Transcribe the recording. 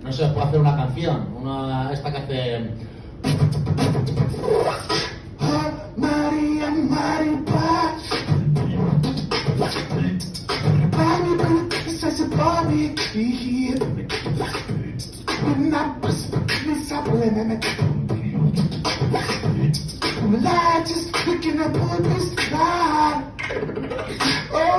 No se puede hacer una canción, esta que hace... María, María, just picking up on this line. Oh,